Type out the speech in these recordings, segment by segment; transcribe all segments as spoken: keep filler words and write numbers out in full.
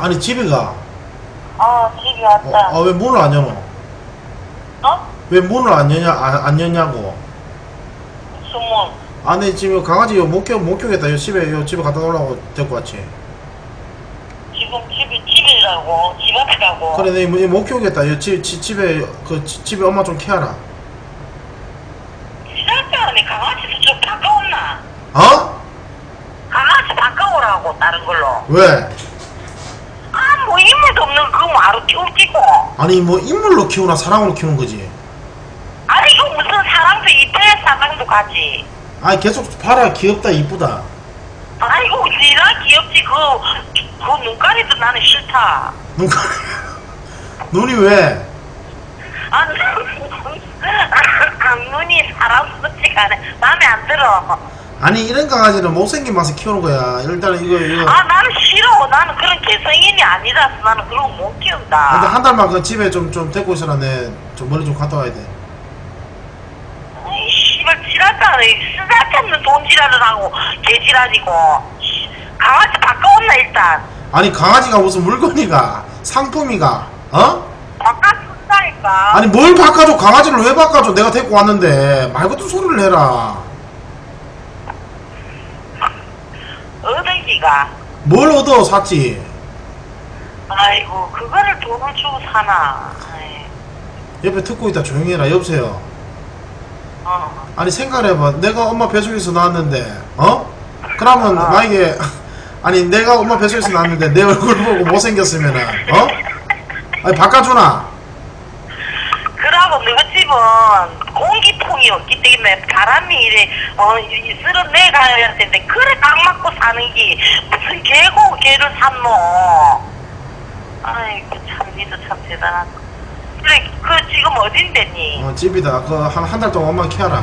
아니 집에 가. 어, 집에 왔다. 어, 어, 왜 문을 안 여노? 어? 왜 문을 안 여냐, 안, 안 여냐고. 수문. 아니, 지금 강아지 요 못 켜, 못 키우겠다. 요 집에, 요 집에 갖다 놓으려고 데리고 왔지. 지금 집이 집이라고, 집 앞이라고. 그래, 내 못 키우겠다. 요 집, 집, 집에, 그, 집, 집에 엄마 좀 키워라. 지난번에 강아지도 좀 바꿔온나? 어? 강아지 바꿔오라고, 다른 걸로. 왜? 아, 뭐, 인물도 없는 그거 마루 키우지고. 아니, 뭐, 인물로 키우나 사랑으로 키우는 거지. 아니, 이거 무슨 사랑도 이태리 사랑도 가지. 아니, 계속 봐라. 귀엽다, 이쁘다. 아이고, 니나 귀엽지. 그, 그 눈가리도 나는 싫다. 눈가리. 눈이 왜? 아, 아, 눈이 사람 같지가 않아. 마음에 안 들어. 아니, 이런 강아지는 못생긴 맛에 키우는 거야. 일단은 이거, 이거. 아, 나는 싫어. 나는 그런 개성인이 아니라서 나는 그런 거 못 키운다. 근데 한 달만 그 집에 좀, 좀 데리고 있어라. 내 좀 머리 좀 갔다 와야 돼. 아이, 씨발, 지랄다. 쓰잘데없는 돈지랄을 하고, 개지랄이고. 씨, 강아지 바꿔온나, 일단. 아니, 강아지가 무슨 물건이가? 상품이가? 어? 바꿔준다니까. 아니, 뭘 바꿔줘? 강아지를 왜 바꿔줘? 내가 데리고 왔는데. 말 같은 소리를 해라. 어딘지가. 뭘 얻어, 샀지? 아이고, 그거를 돈을 주고 사나. 아이, 옆에 듣고 있다. 조용히 해라. 여보세요. 어. 아니, 생각해봐. 내가 엄마 뱃속에서 나왔는데, 어? 그러면, 어. 만약에, 아니, 내가 엄마 뱃속에서 나왔는데, 내 얼굴 보고 못생겼으면은, 어? 아니, 바꿔주나? 그러고 너희 집은 공기통이 없기 때문에 바람이 이래 어 쓸어내가야 할 텐데 그래 딱 맞고 사는 게 무슨 개고 개를 샀노. 아이고 참 니도 참 대단하다. 그래 그 지금 어딘데 니? 어, 집이다. 그, 한, 한 달 동안 엄마 키워라.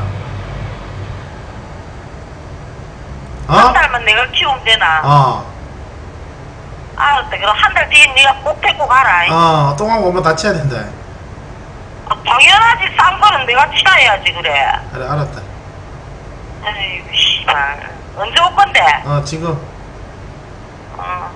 어? 한 달만 내가 키우면 되나? 어. 알았다. 그럼 한 달 뒤에 네가 꼭 데리고 가라. 어, 똥하고 엄마 다 치야 된다. 아, 당연하지. 싼 거는 내가 치러야지 그래. 그래, 알았다. 아이고 씨발. 언제 올 건데? 어, 지금. 어.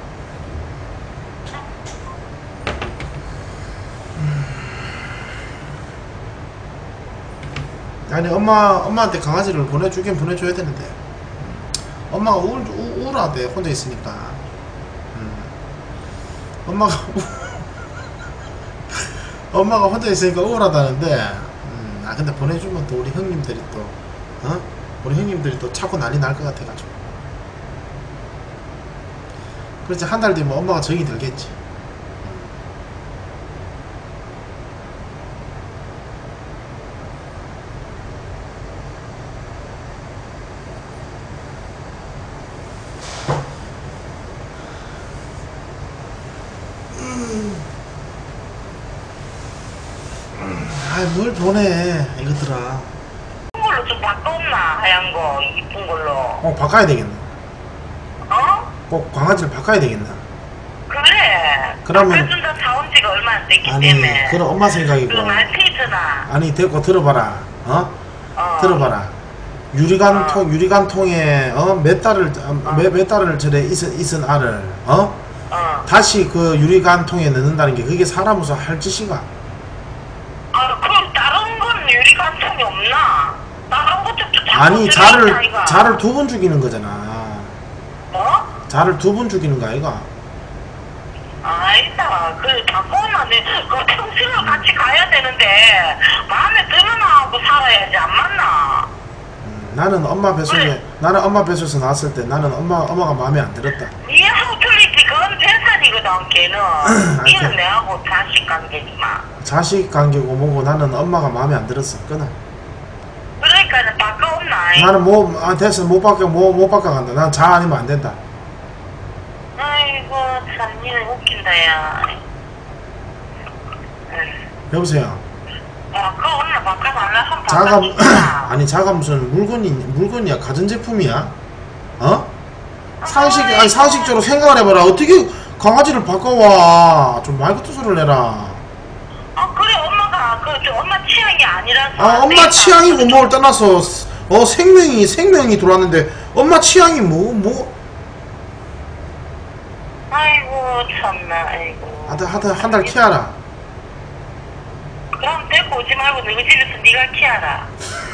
아니, 엄마, 엄마한테 강아지를 보내주긴 보내줘야 되는데. 엄마가 우울, 우, 우울하대, 혼자 있으니까. 음. 엄마가, 엄마가 혼자 있으니까 우울하다는데, 음, 아, 근데 보내주면 또 우리 형님들이 또, 어? 우리 형님들이 또 차고 난리 날 것 같아가지고. 그렇지, 한 달 뒤면 엄마가 정이 들겠지. 아이, 뭘 보내, 이것들아. 이쁜 걸로 좀 바꿔온나 하얀 거 이쁜 걸로. 꼭 바꿔야 되겠네. 어? 꼭 강아지를 바꿔야 되겠네. 그래. 그러면- 바꿔준다 사온 지가 얼마 안 됐기 아니, 때문에. 그럼 엄마 생각이고. 그 말티즈나. 아니, 됐고, 들어봐라. 어? 어. 들어봐라. 유리관 어. 통, 유리관 통에, 어? 몇 달을, 어, 몇, 몇 달을 저래 있은, 있은 알을, 어? 어. 다시 그 유리관 통에 넣는다는 게 그게 사람으로서 할 짓인가? 아, 그럼 다른 건 유리관통이 없나? 다른 것도 다 아니, 자를, 자를 두 번 죽이는 거잖아. 뭐? 자를 두 번 죽이는 거 아이가? 아니다. 그 바꿔오면 그 평생을 같이 가야 되는데 마음에 드는 하고 살아야지 안 맞나? 음, 나는 엄마 뱃속에, 그래. 나는 엄마 뱃속에서 나왔을 때 나는 엄마, 엄마가 마음에 안 들었다. 니하고 틀리지. 그건 뱃살이거든 걔는. 아, 니는 그- 내하고 자식 관계지만. 자식 관계고 뭐고 나는 엄마가 마음에 안 들었어. 끊어. 그러니까 바꿔온나? 나는 뭐, 아, 됐어. 못 바꿔, 뭐, 못 바꿔간다. 난 자 아니면 안 된다. 아이고 참 니는 웃긴다 야. 응. 여보세요. 아, 그거 오늘 바꿔달라 한번 자가, 바꿔주자. 아니, 자가 무슨 물건이, 물건이야? 가전제품이야? 어? 상식, 아니, 상식적으로 생각을 해봐라. 어떻게 강아지를 바꿔와. 좀 말 같은 소리를 내라. 아 그래 엄마가 그 저 엄마 취향이 아니라서. 아, 엄마 취향이고 뭘 떠나서, 어, 생명이, 생명이 들어왔는데, 엄마 취향이 뭐, 뭐, 아이고 참나, 아이고. 하여튼 하여튼 한 달 키워라. 그럼 데리고 오지 말고 너희 집에서 네가 키워라.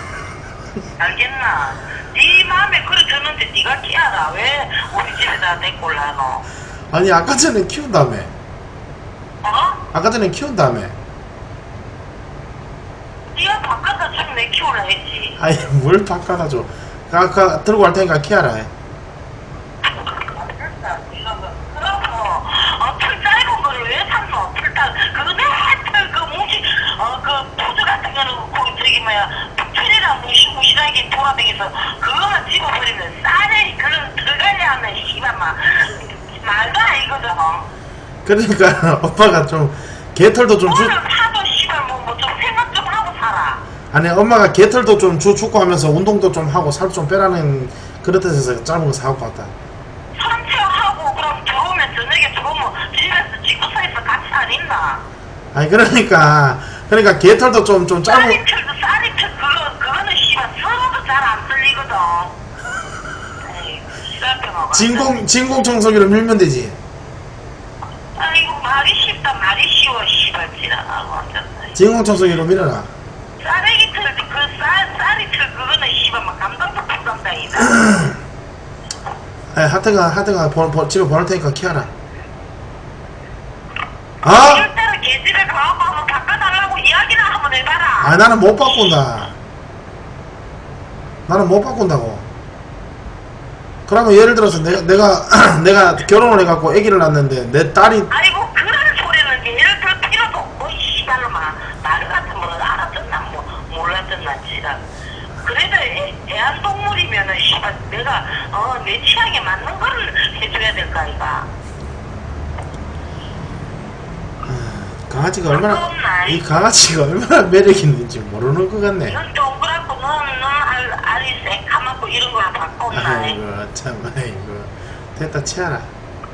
알겠나? 네 마음에 그래 드는데 네가 키워라. 왜 우리 집에다 데리고 올라노? 아니 아까 전에 키운다며. 어? 아까 전에 키운다며. 네가 바깥다 주면 내 키우라 했지. 아니 뭘 바꿔다 줘. 아까 들고 갈 테니까 키워라. 그러고 어, 풀 짧은 거를 왜 샀노? 풀 짧 그거 내털 그 무지 어그 푸드 같은 거는 거기 저기 뭐야 풀이랑 무시무시하게 돌아다니서 그거만 집어버리면 쌀에 그런 들어가려 하는 씨발 막 말도 아니거든. 그러니까 오빠가 좀 개털도 좀 주. 오늘 사도 씨발 뭐뭐 좀 생각 좀 하고 살아. 아니 엄마가 개털도 좀 주 축구 하면서 운동도 좀 하고 살 좀 빼라는 그런 뜻에서 짧은 거 사갖고 왔다. 산책하고 그럼 들어오면 저녁에 들어오면 집에서 집구석에서 같이 안 있나? 아니 그러니까 그러니까 개털도 좀 좀 짧은. 쌀이틀도 쌀이틀 그거 그거는 씨발 서로도 잘 안 쓸리거든. 에이 씨발병아. 진공 진공 청소기로 밀면 되지. 아이고 말이 쉽다 말이 쉬워 씨발 지나가고 완전. 진공 청소기로 밀어라. 쌀이틀 그쌀 쌀이틀 그거는 씨발 막 감당도 불감당이다. 아니 하여튼간 하여튼간 보, 보, 집에 보낼 테니까 키워라. 아? 이럴 때는 걔집에 가고 한번 바꿔달라고 이야기나 한번 해봐라. 아니 나는 못 바꾼다. 나는 못 바꾼다고. 그러면 예를 들어서 내가 내가 내가 결혼을 해갖고 아기를 낳았는데 내 딸이. 아이고 그런 소리는 예를 들 필요도 없고 씨발로 막 말 같은 거는 알아듣나 뭐 몰라듣나 지라. 그래도 애, 애완동물이면은 씨발 내가 어 내 취향에 맞는 거를 해줘야 될 거 아이가. 강아지가 얼마나 바꿔온나? 이 강아지가 얼마나 매력 있는지 모르는 것 같네. 넌 동그랗고 넌넌 알 알이 새까맣고 이런 걸로 바꿔온나? 아이고 참 아이고 됐다 치아라.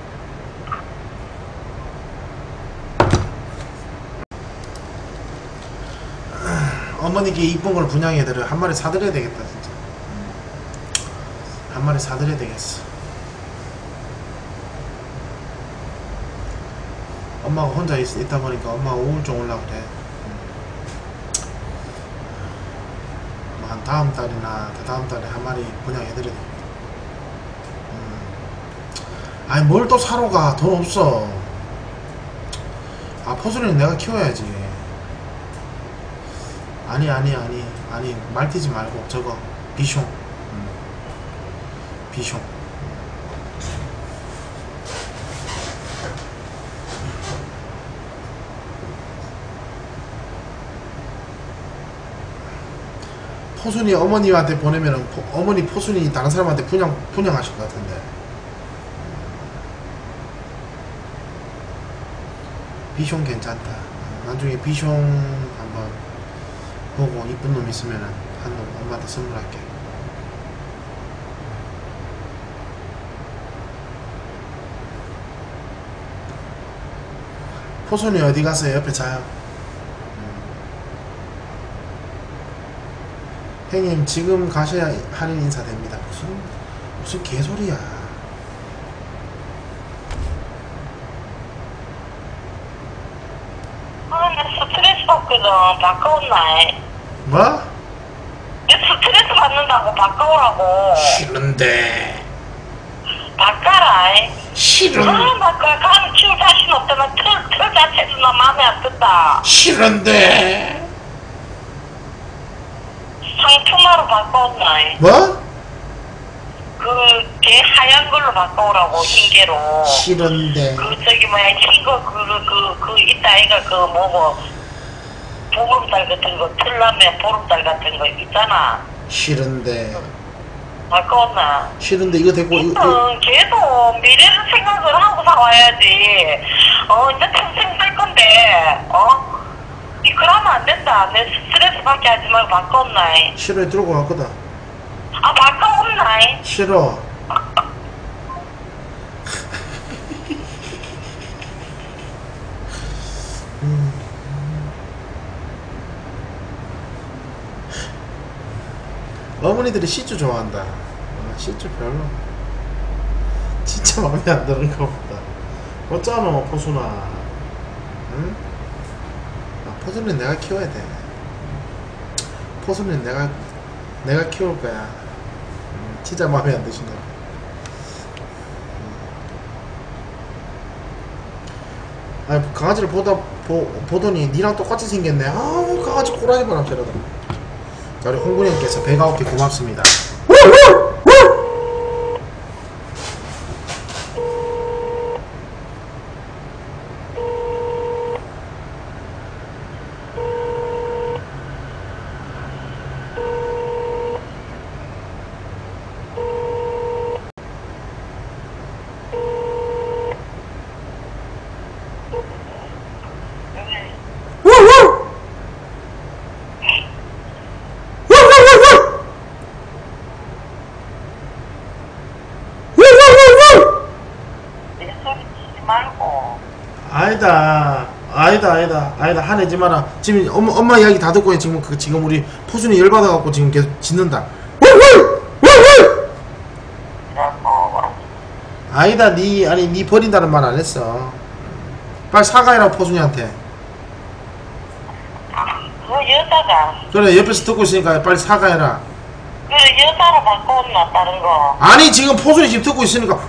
어머니께 이쁜 걸 분양해드려. 한 마리 사드려야 되겠다 진짜. 한 마리 사드려야 되겠어. 엄마가 혼자 있, 있다 보니까 엄마가 우울증 올라 그래. 뭐 한 다음 달이나 그 다음 달에 한 마리 분양해드려야 되겠다. 음. 아니 뭘 또 사러 가. 돈 없어. 아 포수리는 내가 키워야지. 아니 아니 아니 아니 말티즈 말고 저거 비숑. 음. 비숑. 포순이 어머니한테 보내면은 포, 어머니 포순이 다른 사람한테 분양 분양하실 것 같은데. 비숑 괜찮다. 나중에 비숑 한번 보고 이쁜 놈 있으면은 한 놈 엄마한테 선물할게. 포순이 어디 가서 옆에 자요. 형님 지금 가셔야 할인 인사됩니다. 무슨 무슨 개소리야. 아, 나 스트레스 받거든. 바꿔온나? 뭐? 내 스트레스 받는다고 바꿔오라고. 싫은데. 바꿔라. 싫은. 아, 나 가면 키울 자신 없다면 틀, 틀 자체도 나 마음에 안 든다. 싫은데. 상품화로 바꿔온나? 뭐? 그, 개 하얀 걸로 바꿔오라고, 흰개로. 싫은데. 그, 저기, 뭐야, 흰 거, 그, 그, 그, 있다, 아이가, 그, 뭐고, 보름달 같은 거, 틀라면 보름달 같은 거 있잖아. 싫은데. 바꿔온나? 싫은데 이거 됐고 이거, 이거. 응, 걔도 미래를 생각을 하고 사와야지. 어, 이제 평생 살 건데, 어? 이 그러면 안 된다. 내 스트레스 받게 하지 말고 바꿔온나? 싫어해 들고 갈 거다. 아, 바꿔온나? 싫어. 음. 어머니들이 시주 좋아한다. 아, 시주 별로. 진짜 마음에 안 드는 것보다 어쩌노 포순아. 응? 아, 포순이는 내가 키워야 돼. 포순이는 내가 내가 키울 거야. 음, 진짜 마음에 안 드신다. 음. 아니 강아지를 보다 보, 보더니 니랑 똑같이 생겼네. 아우 강아지 꼬라지 봐라 저러다. 자 우리 홍군이 형께서 백아홉 개 고맙습니다. 아니다 아니다 아니다 아니다 화내지 마라. 지금 엄마, 엄마 이야기 다 듣고 지금 그 지금 우리 포순이 열받아갖고 지금 계속 짖는다. 아니다 니 아니 니 버린다는 말 안 했어. 빨리 사과해라 포순이한테. 그 여자가 그래 옆에서 듣고 있으니까 빨리 사과해라. 그래 여자로 바꿔온나 다른 거. 아니 지금 포순이 지금 듣고 있으니까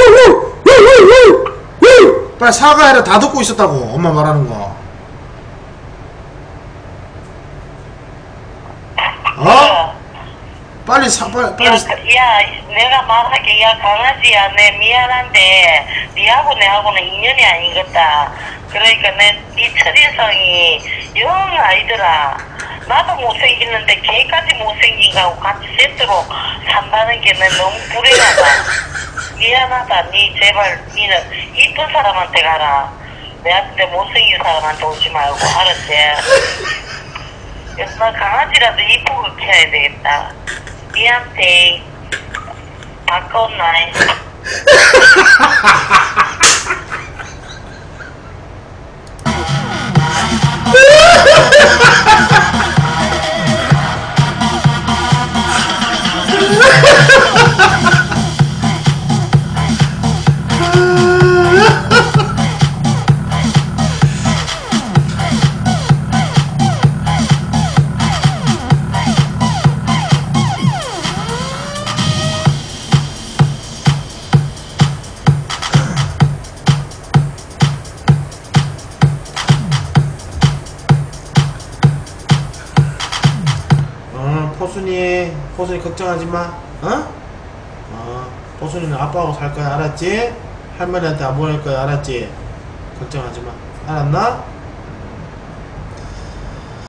빨리 사과해라. 다 듣고 있었다고 엄마 말하는 거. 어? 빨리 사 빨리 빨리. 야, 야 내가 말할게. 야 강아지야 내 미안한데 니하고 내하고는 인연이 아니겠다. 그러니까 내네 첫인상이 영 아니더라. 나도 못생기는데 걔까지 못생긴 거하고 같이 세트로 산다는 게 내 너무 불행하다. 미안하다. 니 제발 니는 이쁜 사람한테 가라. 내한테 못생긴 사람한테 오지 말고 알았지? 그래서 나 강아지라도 이쁘게 키워야 되겠다. 니한테 바꿨나? 포순이 포순이 걱정하지 마. 어? 어 포순이는 아빠하고 살 거야 알았지? 할머니한테 안 보낼 거야 알았지? 걱정하지 마. 알았나?